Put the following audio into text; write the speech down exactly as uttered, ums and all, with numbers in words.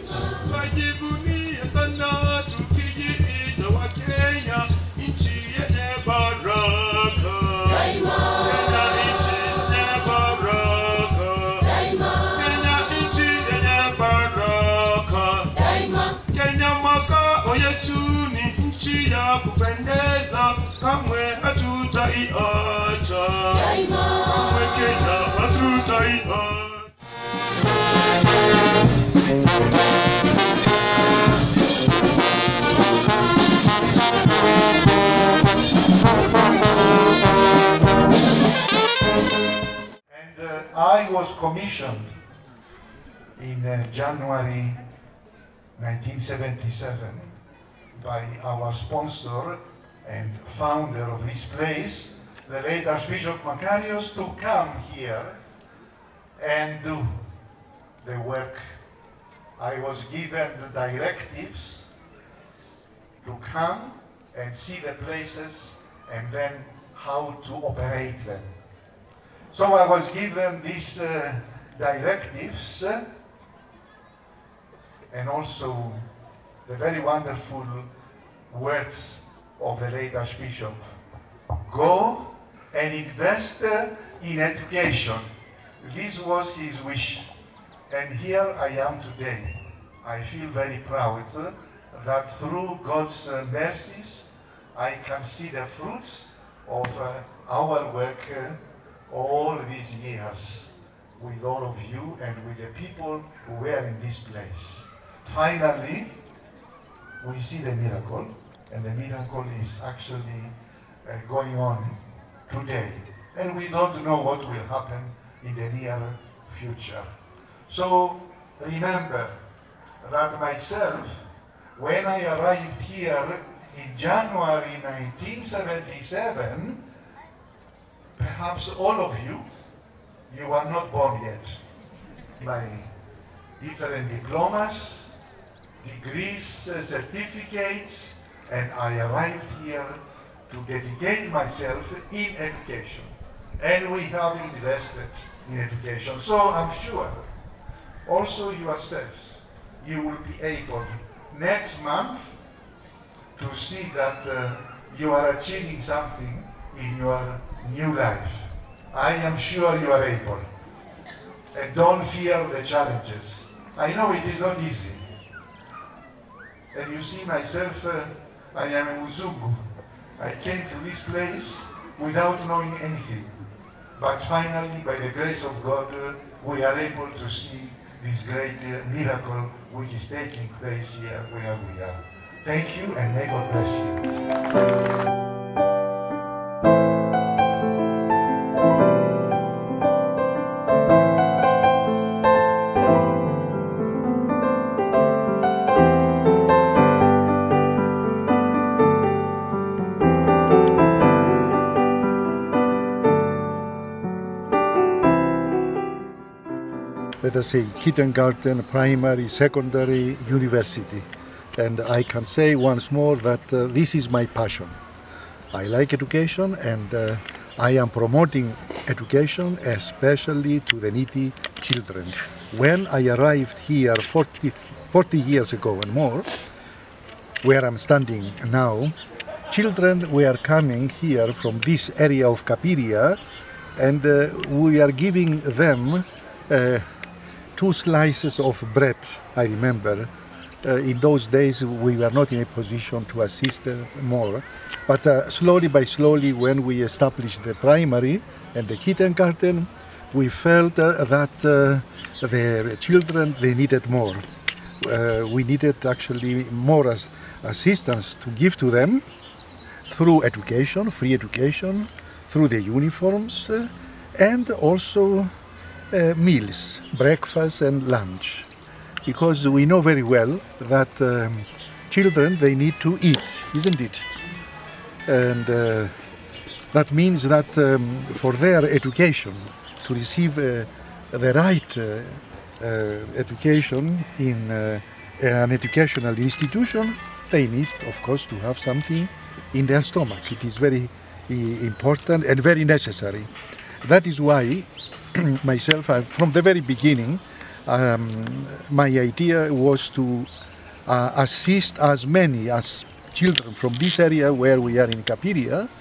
Wajivunie sana tukijiita wa Kenya, nchi yenye baraka. Daima. Kenya nchi yenye baraka. Daima. Kenya nchi yenye baraka. Daima. Kenya makao yetu ni nchi ya kupendeza, kamwe hatutaiacha. Daima. Kamwe Kenya hatutaiacha. And uh, I was commissioned in uh, January nineteen seventy-seven by our sponsor and founder of this place, the late Archbishop Macarius, to come here and do the work. I was given the directives to come and see the places and then how to operate them. So I was given these uh, directives uh, and also the very wonderful words of the late Archbishop. Go and invest uh, in education. This was his wish. And here I am today. I feel very proud uh, that through God's uh, mercies, I can see the fruits of uh, our work uh, all these years with all of you and with the people who were in this place. Finally, we see the miracle, and the miracle is actually uh, going on today. And we don't know what will happen in the near future. So remember that myself, when I arrived here in January nineteen seventy-seven, perhaps all of you, you are not born yet. My different diplomas, degrees, uh, certificates, and I arrived here to dedicate myself in education. And we have invested in education. So I'm sure also yourselves, you will be able next month to see that uh, you are achieving something in your new life. I am sure you are able. And don't fear the challenges. I know it is not easy. And you see myself, uh, I am a Muzungu. I came to this place without knowing anything. But finally, by the grace of God, uh, we are able to see this great uh, miracle which is taking place here where we are. Thank you, and may God bless you. Let us say kindergarten, primary, secondary, university. And I can say once more that uh, this is my passion. I like education, and uh, I am promoting education, especially to the needy children. When I arrived here forty, forty years ago and more, where I'm standing now, children were coming here from this area of Capiria, and uh, we are giving them uh, two slices of bread, I remember. Uh, in those days we were not in a position to assist uh, more, but uh, slowly by slowly, when we established the primary and the kindergarten, we felt uh, that uh, the children, they needed more. Uh, we needed actually more as assistance to give to them through education, free education, through the uniforms, uh, and also Uh, meals, breakfast and lunch, because we know very well that um, children, they need to eat, isn't it? And uh, that means that um, for their education, to receive uh, the right uh, uh, education in uh, an educational institution, they need, of course, to have something in their stomach. It is very uh, important and very necessary. That is why myself, I, from the very beginning, um, my idea was to uh, assist as many as children from this area where we are in Capiria